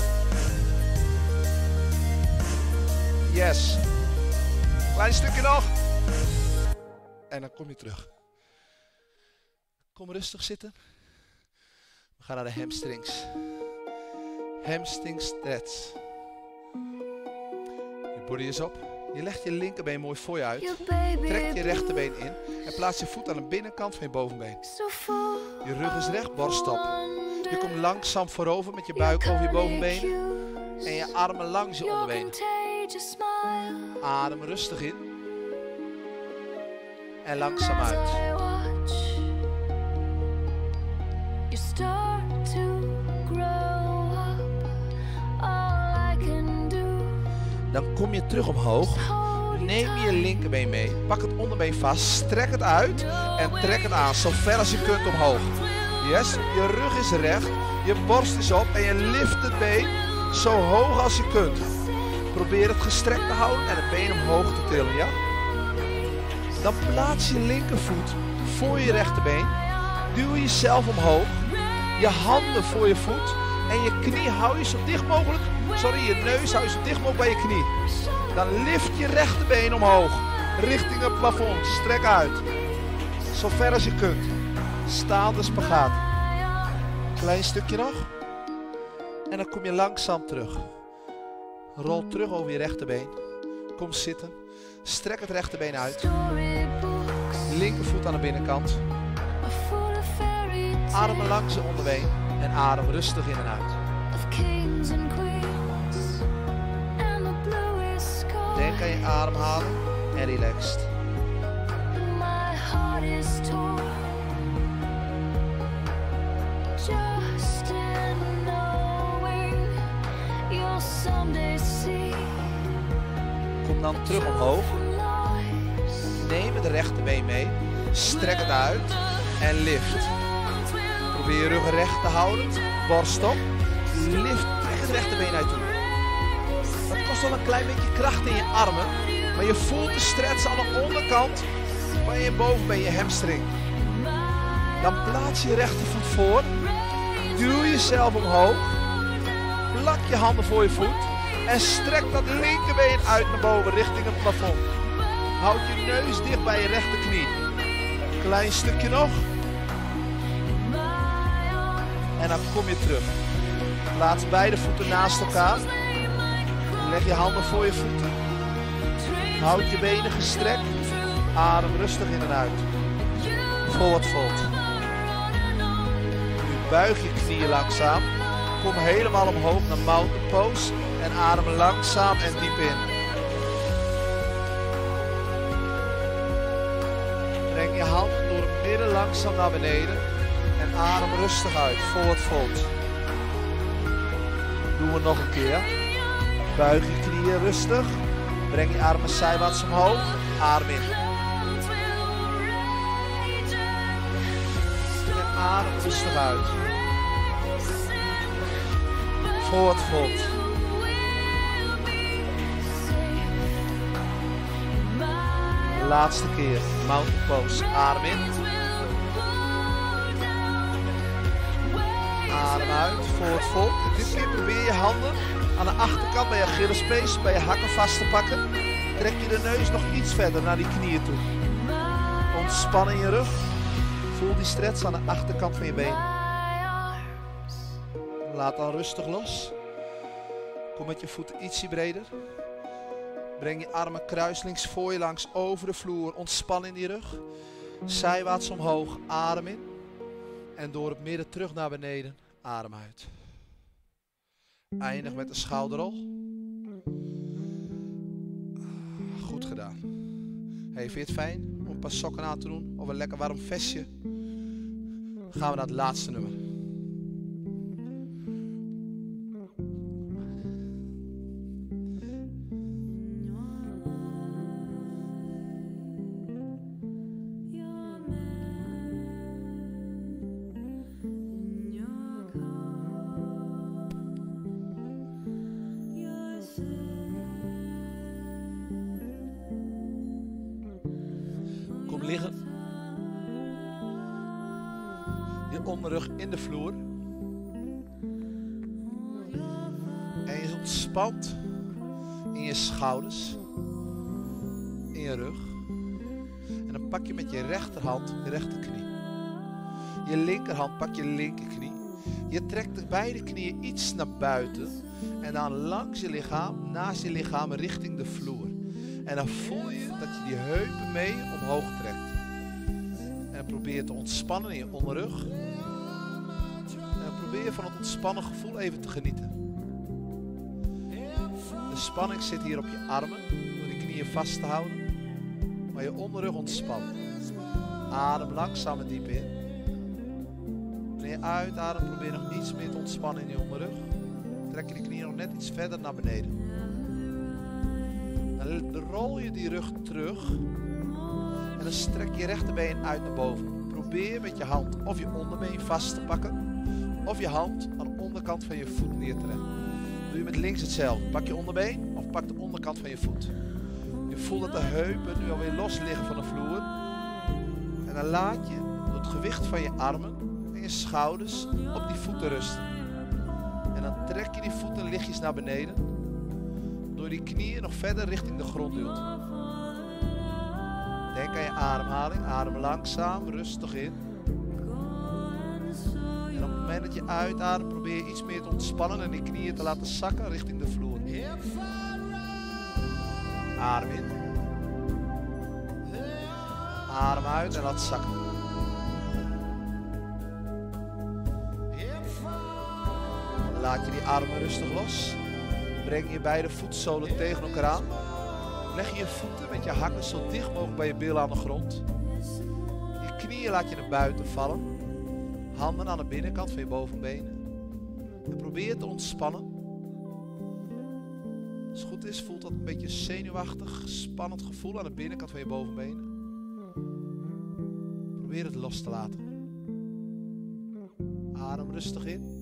Yes. Klein stukje nog. En dan kom je terug. Kom rustig zitten. We gaan naar de hamstrings. Hamstring stretch. Je body is op. Je legt je linkerbeen mooi voor je uit. Trek je rechterbeen in en plaats je voet aan de binnenkant van je bovenbeen. Je rug is recht, borst op. Je komt langzaam voorover met je buik over je bovenbenen en je armen langs je onderbenen. Adem rustig in en langzaam uit. Dan kom je terug omhoog. Neem je linkerbeen mee. Pak het onderbeen vast. Strek het uit en trek het aan. Zo ver als je kunt omhoog. Yes. Je rug is recht. Je borst is op. En je lift het been zo hoog als je kunt. Probeer het gestrekt te houden en het been omhoog te tillen. Ja? Dan plaats je linkervoet voor je rechterbeen. Duw jezelf omhoog. Je handen voor je voet. En je knie hou je zo dicht mogelijk. Je neus hou je zo dicht mogelijk bij je knie. Dan lift je rechterbeen omhoog. Richting het plafond. Strek uit. Zo ver als je kunt. Staande spagaat. Klein stukje nog. En dan kom je langzaam terug. Rol terug over je rechterbeen. Kom zitten. Strek het rechterbeen uit. Linkervoet aan de binnenkant. Armen langs je onderbeen. En adem rustig in en uit. Denk aan je ademhaling en relaxed. Kom dan terug omhoog. Neem het rechterbeen mee. Strek het uit en lift. Probeer je rug recht te houden. Borst op. Lift. Trek het rechterbeen uit toe. Dat kost wel een klein beetje kracht in je armen. Maar je voelt de stretch aan de onderkant van je bovenbeen, je hamstring. Dan plaats je rechtervoet voor. Duw jezelf omhoog. Plak je handen voor je voet. En strek dat linkerbeen uit naar boven richting het plafond. Houd je neus dicht bij je rechterknie. Klein stukje nog. En dan kom je terug. Plaats beide voeten naast elkaar. Leg je handen voor je voeten. Houd je benen gestrekt. Adem rustig in en uit. Forward fold. Nu buig je knieën langzaam. Kom helemaal omhoog naar mountain pose. En adem langzaam en diep in. Breng je handen door het midden langzaam naar beneden. En adem rustig uit. Forward fold. Doen we nog een keer. Buig je knieën rustig. Breng je armen zijwaarts omhoog. Adem in. En adem rustig uit. Forward fold. Laatste keer. Mountain pose. Adem in. Adem uit. Forward fold. Dit keer probeer je handen aan de achterkant bij je Achillespees, bij je hakken vast te pakken. Trek je de neus nog iets verder naar die knieën toe. Ontspan in je rug. Voel die stretch aan de achterkant van je benen. Laat dan rustig los. Kom met je voeten ietsje breder. Breng je armen kruiselings voor je langs over de vloer. Ontspan in die rug. Zijwaarts omhoog. Adem in. En door het midden terug naar beneden. Adem uit. Eindig met een schouderrol. Goed gedaan. Hey, vind je het fijn om een paar sokken aan te doen? Of een lekker warm vestje? Gaan we naar het laatste nummer. Liggen. Je onderrug in de vloer. En je ontspant in je schouders. In je rug. En dan pak je met je rechterhand je rechterknie. Je linkerhand pak je linkerknie. Je trekt de beide knieën iets naar buiten. En dan langs je lichaam, naast je lichaam richting de vloer. En dan voel je dat je die heupen mee omhoog trekt. En dan probeer je te ontspannen in je onderrug. En dan probeer je van het ontspannen gevoel even te genieten. De spanning zit hier op je armen, door die knieën vast te houden. Maar je onderrug ontspant. Adem langzaam en diep in. Wanneer je uitademt, probeer nog iets meer te ontspannen in je onderrug. Trek je de knieën nog net iets verder naar beneden. Dan rol je die rug terug. En dan strek je rechterbeen uit naar boven. Probeer met je hand of je onderbeen vast te pakken. Of je hand aan de onderkant van je voet neer te leggen. Doe je met links hetzelfde. Pak je onderbeen of pak de onderkant van je voet. Je voelt dat de heupen nu alweer los liggen van de vloer. En dan laat je door het gewicht van je armen en je schouders op die voeten rusten. En dan trek je die voeten lichtjes naar beneden. Door die knieën nog verder richting de grond duwt. Denk aan je ademhaling. Adem langzaam, rustig in. En op het moment dat je uitademt, probeer je iets meer te ontspannen en die knieën te laten zakken richting de vloer. Adem in. Adem uit en laat zakken. Laat je die armen rustig los. Breng je beide voetzolen tegen elkaar aan. Leg je je voeten met je hakken zo dicht mogelijk bij je billen aan de grond. Je knieën laat je naar buiten vallen. Handen aan de binnenkant van je bovenbenen. En probeer te ontspannen. Als het goed is, voelt dat een beetje zenuwachtig, spannend gevoel aan de binnenkant van je bovenbenen. Probeer het los te laten. Adem rustig in.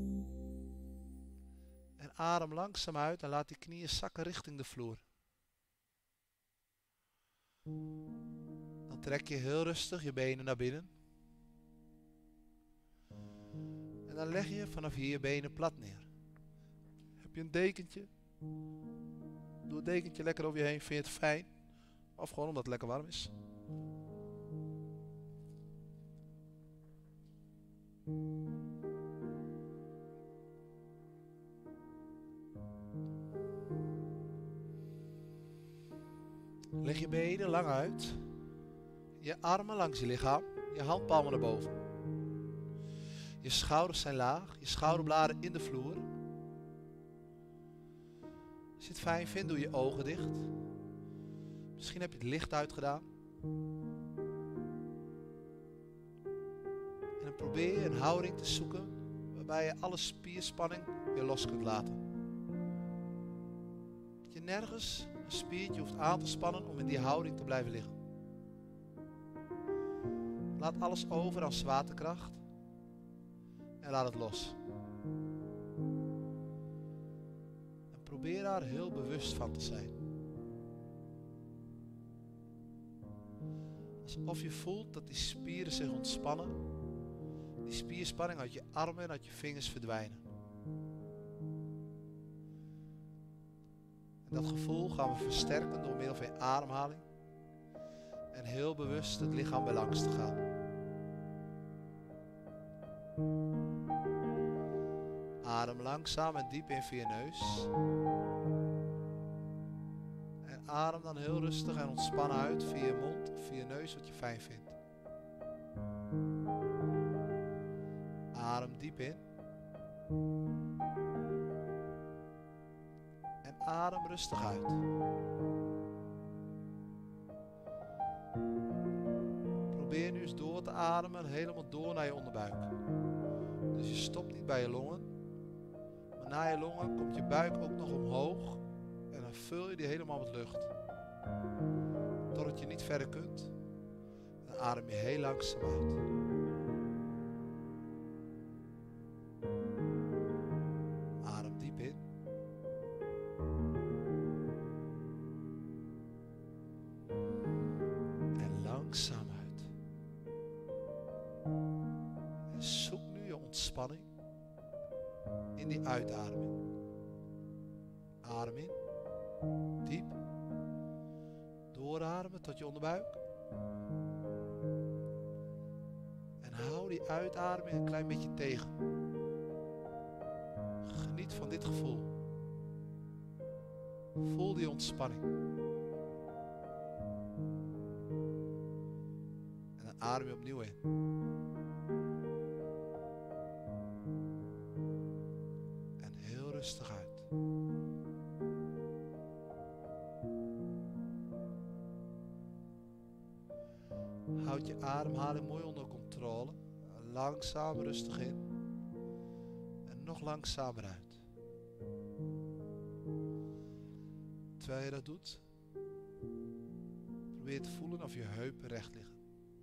En adem langzaam uit en laat die knieën zakken richting de vloer. Dan trek je heel rustig je benen naar binnen. En dan leg je vanaf hier je benen plat neer. Heb je een dekentje? Doe het dekentje lekker over je heen. Vind je het fijn? Of gewoon omdat het lekker warm is. Leg je benen lang uit. Je armen langs je lichaam. Je handpalmen naar boven. Je schouders zijn laag. Je schouderbladen in de vloer. Als je het fijn vindt, doe je ogen dicht. Misschien heb je het licht uitgedaan. En dan probeer je een houding te zoeken waarbij je alle spierspanning weer los kunt laten. Dat je nergens een spiertje hoeft aan te spannen om in die houding te blijven liggen. Laat alles over aan zwaartekracht. En laat het los. En probeer daar heel bewust van te zijn. Alsof je voelt dat die spieren zich ontspannen. Die spierspanning uit je armen en uit je vingers verdwijnen. En dat gevoel gaan we versterken door middel van je ademhaling. En heel bewust het lichaam bij langs te gaan. Adem langzaam en diep in via je neus. En adem dan heel rustig en ontspannen uit via je mond of via je neus wat je fijn vindt. Adem diep in. En adem rustig uit. Probeer nu eens door te ademen helemaal door naar je onderbuik. Dus je stopt niet bij je longen. Maar na je longen komt je buik ook nog omhoog. En dan vul je die helemaal met lucht. Totdat je niet verder kunt. Dan adem je heel langzaam uit. Adem diep in. En langzaam uit. En zoek nu je ontspanning in die uitademing. Adem in. Diep. Doorademen tot je onderbuik. En hou die uitademing een klein beetje tegen. Geniet van dit gevoel. Voel die ontspanning. adem je opnieuw in. En heel rustig uit. Houd je ademhaling mooi onder controle. Langzaam rustig in. En nog langzamer uit. Terwijl je dat doet, probeer te voelen of je heupen recht liggen.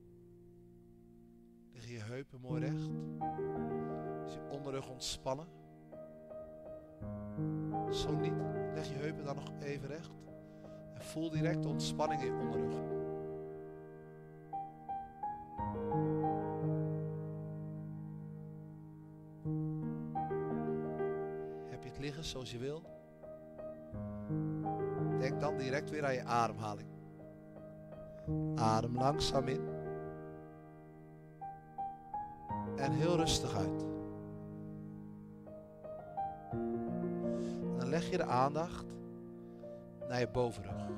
Liggen je heupen mooi recht? Is je onderrug ontspannen? Zo niet, leg je heupen dan nog even recht. En voel direct de ontspanning in je onderrug. Heb je het liggen zoals je wil? Denk dan direct weer aan je ademhaling. Adem langzaam in. En heel rustig uit. En dan leg je de aandacht naar je bovenrug.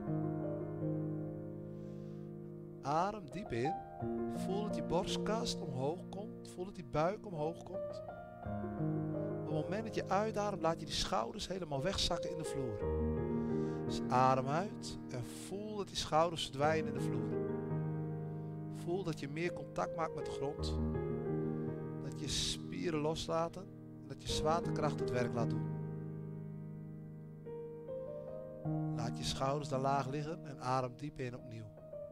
Adem diep in. Voel dat die borstkast omhoog komt. Voel dat die buik omhoog komt. Op het moment dat je uitademt, laat je die schouders helemaal wegzakken in de vloer. Dus adem uit en voel dat die schouders verdwijnen in de vloer. Voel dat je meer contact maakt met de grond. Dat je spieren loslaten. En dat je zwaartekracht het werk laat doen. Laat je schouders dan laag liggen en adem diep in opnieuw.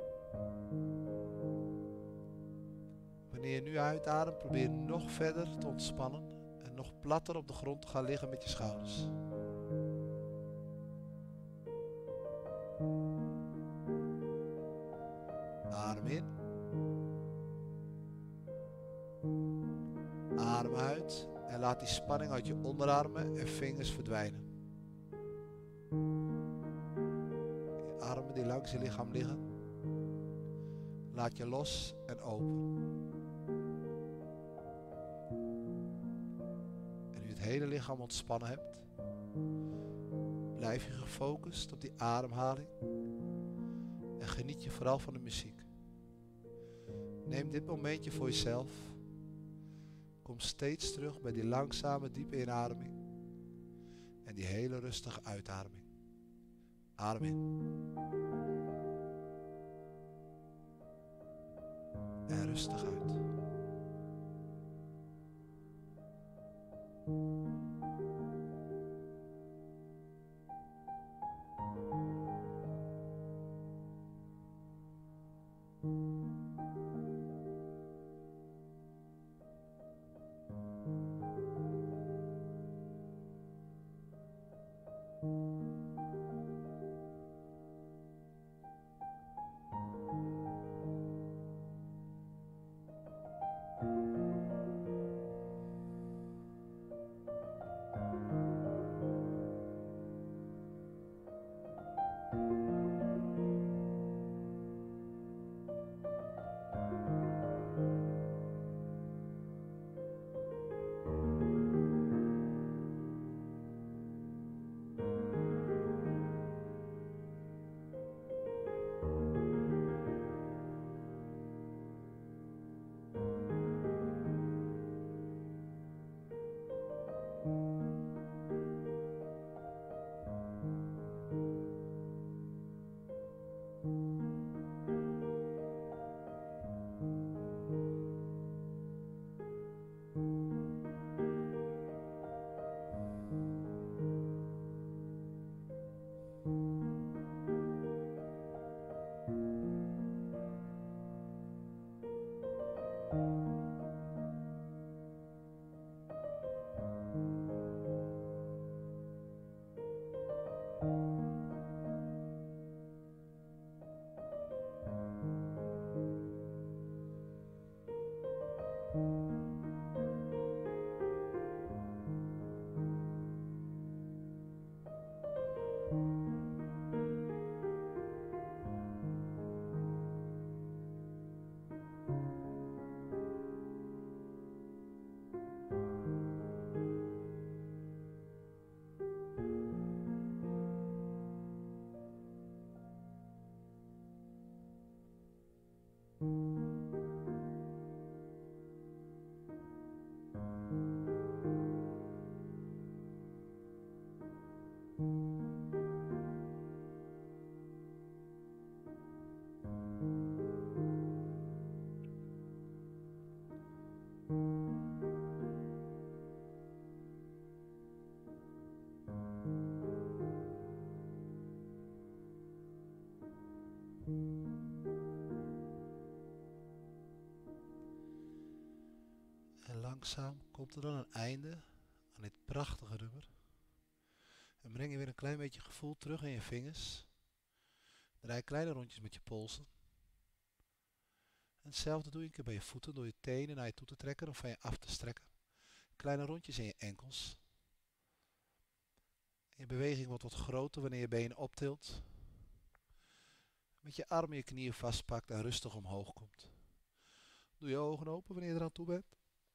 Wanneer je nu uitademt, probeer nog verder te ontspannen. En nog platter op de grond te gaan liggen met je schouders. Adem in. Adem uit en laat die spanning uit je onderarmen en vingers verdwijnen. Je armen die langs je lichaam liggen, laat je los en open. En nu je het hele lichaam ontspannen hebt, blijf je gefocust op die ademhaling en geniet je vooral van de muziek. Neem dit momentje voor jezelf. Kom steeds terug bij die langzame diepe inademing en die hele rustige uitademing. Adem in. En rustig uit. En langzaam komt er dan een einde aan dit prachtige nummer. En breng je weer een klein beetje gevoel terug in je vingers. Draai kleine rondjes met je polsen. En hetzelfde doe je een keer bij je voeten door je tenen naar je toe te trekken of van je af te strekken. Kleine rondjes in je enkels. Je beweging wordt wat groter wanneer je benen optilt. Met je armen je knieën vastpakt en rustig omhoog komt. Doe je ogen open wanneer je eraan toe bent.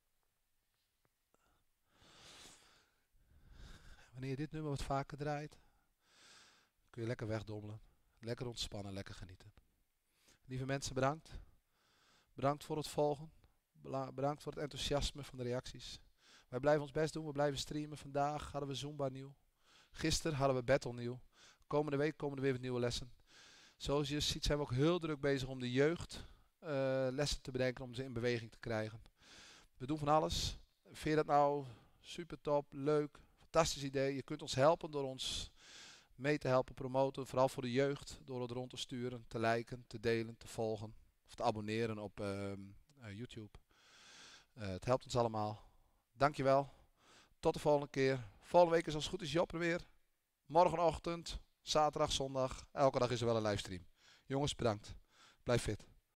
Wanneer je dit nummer wat vaker draait, kun je lekker wegdommelen. Lekker ontspannen, lekker genieten. Lieve mensen, bedankt. Bedankt voor het volgen. Bedankt voor het enthousiasme van de reacties. Wij blijven ons best doen, we blijven streamen. Vandaag hadden we Zumba nieuw. Gisteren hadden we Battle nieuw. Komende week komen er weer wat nieuwe lessen. Zoals je ziet zijn we ook heel druk bezig om de jeugd lessen te bedenken om ze in beweging te krijgen. We doen van alles. Vind je dat nou super top, leuk, fantastisch idee? Je kunt ons helpen door ons mee te helpen promoten. Vooral voor de jeugd. Door het rond te sturen, te liken, te delen, te volgen. Of te abonneren op YouTube. Het helpt ons allemaal. Dankjewel. Tot de volgende keer. Volgende week is als het goed is Job er weer. Morgenochtend, zaterdag, zondag. Elke dag is er wel een livestream. Jongens, bedankt. Blijf fit.